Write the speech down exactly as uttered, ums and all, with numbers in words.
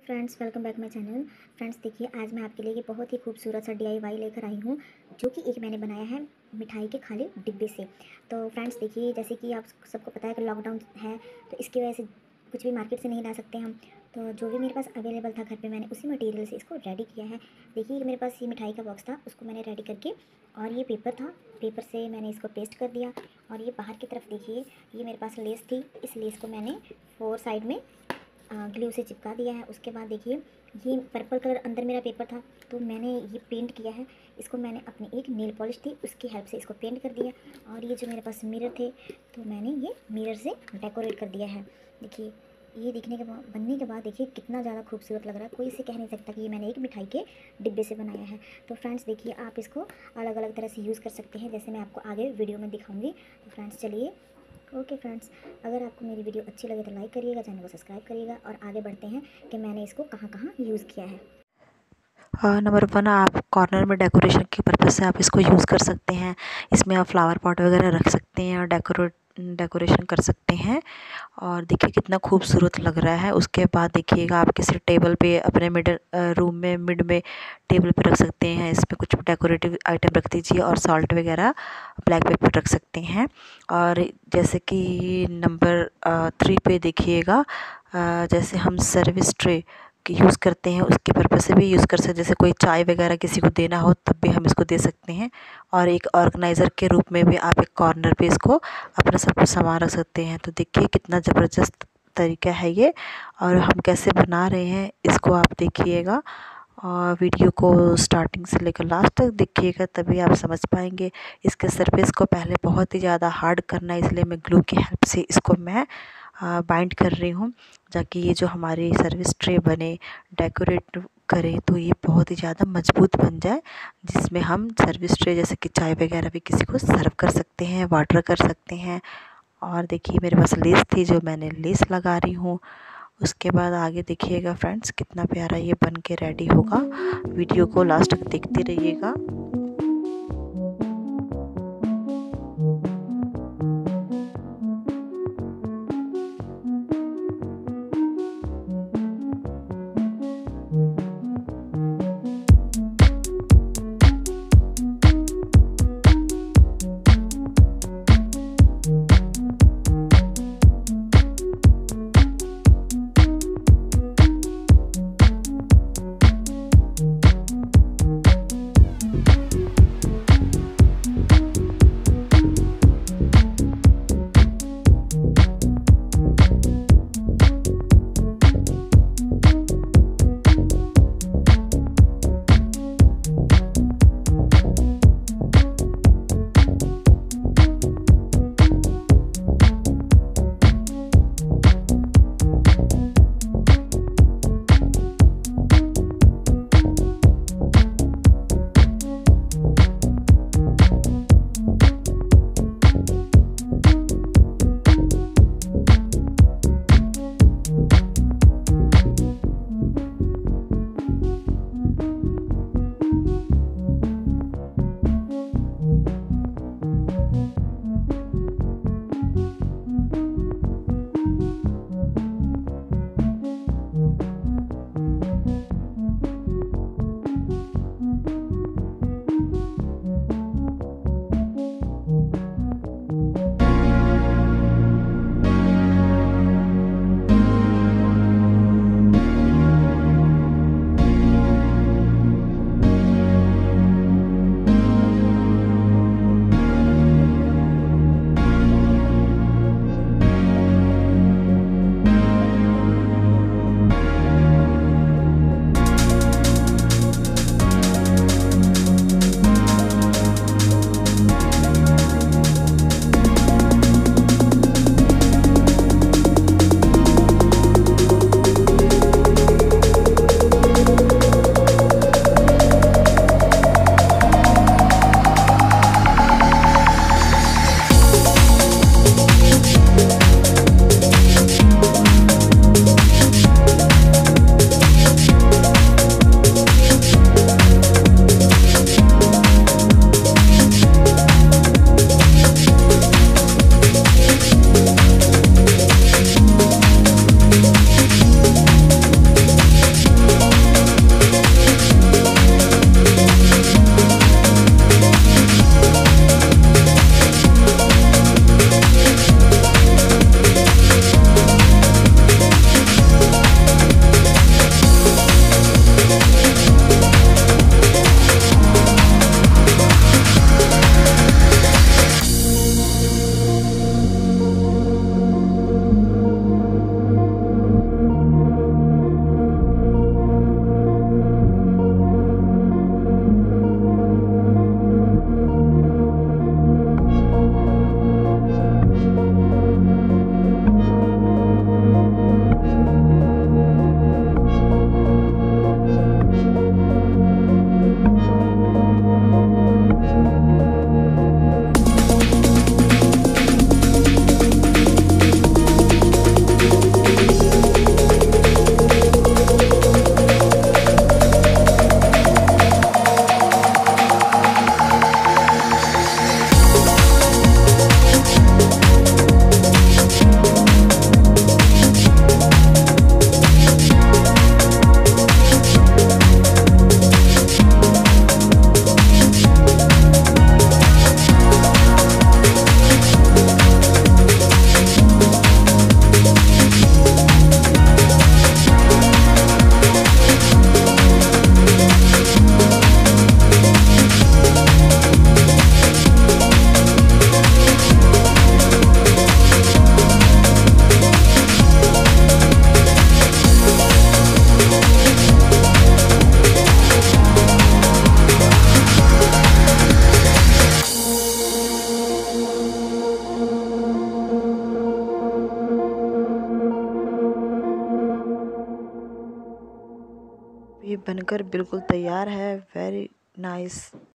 Friends, welcome back my channel. Friends देखिए, आज मैं आपके लिए ये बहुत ही खूबसूरत सा डीआईवाई लेकर आई हूँ, जो कि एक मैंने बनाया है मिठाई के खाली डिब्बे से। तो फ्रेंड्स देखिए, जैसे कि आप सबको पता है कि लॉकडाउन है, तो इसकी वजह से कुछ भी मार्केट से नहीं ला सकते हम। तो जो भी मेरे पास अवेलेबल था घर पे, मैंने उसी मटेरियल से इसको रेडी किया है। देखिए, मेरे पास ये मिठाई का बॉक्स था, उसको मैंने रेडी करके, और ये पेपर था, पेपर से मैंने इसको पेस्ट कर दिया। और ये बाहर की तरफ देखिए, ये मेरे पास लेस थी, इस लेस को मैंने फोर साइड में ग्लू से चिपका दिया है। उसके बाद देखिए, ये पर्पल कलर अंदर मेरा पेपर था, तो मैंने ये पेंट किया है। इसको मैंने अपनी एक नेल पॉलिश थी, उसकी हेल्प से इसको पेंट कर दिया। और ये जो मेरे पास मिरर थे, तो मैंने ये मिरर से डेकोरेट कर दिया है। देखिए, ये दिखने के बाद, बनने के बाद देखिए कितना ज़्यादा खूबसूरत लग रहा है। कोई इसे कह नहीं सकता कि ये मैंने एक मिठाई के डिब्बे से बनाया है। तो फ्रेंड्स देखिए, आप इसको अलग अलग तरह से यूज़ कर सकते हैं, जैसे मैं आपको आगे वीडियो में दिखाऊंगी। तो फ्रेंड्स चलिए, ओके फ्रेंड्स, अगर आपको मेरी वीडियो अच्छी लगे तो लाइक करिएगा, चैनल को सब्सक्राइब करिएगा, और आगे बढ़ते हैं कि मैंने इसको कहाँ कहाँ यूज़ किया है। नंबर वन, आप कॉर्नर में डेकोरेशन के पर्पज़ से आप इसको यूज़ कर सकते हैं। इसमें आप फ्लावर पॉट वगैरह रख सकते हैं और डेकोरेट डेकोरेशन कर सकते हैं। और देखिए कितना खूबसूरत लग रहा है। उसके बाद देखिएगा, आप किसी टेबल पे अपने मिडल रूम में मिड में टेबल पे रख सकते हैं। इसमें कुछ डेकोरेटिव आइटम रख दीजिए और सॉल्ट वगैरह, ब्लैक पेपर रख सकते हैं। और जैसे कि नंबर थ्री पे देखिएगा, जैसे हम सर्विस ट्रे यूज़ करते हैं, उसके पर्पज़ से भी यूज़ कर सकते हैं। जैसे कोई चाय वगैरह किसी को देना हो तब भी हम इसको दे सकते हैं। और एक ऑर्गेनाइज़र के रूप में भी आप एक कॉर्नर पे इसको अपना सब कुछ सामान रख सकते हैं। तो देखिए कितना ज़बरदस्त तरीका है ये, और हम कैसे बना रहे हैं इसको आप देखिएगा। और वीडियो को स्टार्टिंग से लेकर लास्ट तक देखिएगा, तभी आप समझ पाएंगे। इसके सरफेस को पहले बहुत ही ज़्यादा हार्ड करना है, इसलिए मैं ग्लू की हेल्प से इसको मैं बाइंड कर रही हूँ, ताकि ये जो हमारी सर्विस ट्रे बने, डेकोरेट करें तो ये बहुत ही ज़्यादा मजबूत बन जाए, जिसमें हम सर्विस ट्रे जैसे कि चाय वगैरह भी किसी को सर्व कर सकते हैं, वाटर कर सकते हैं। और देखिए मेरे पास लेस थी, जो मैंने लेस लगा रही हूँ। उसके बाद आगे देखिएगा फ्रेंड्स, कितना प्यारा ये बन के रेडी होगा। वीडियो को लास्ट तक देखते रहिएगा। ये बनकर बिल्कुल तैयार है। Very nice.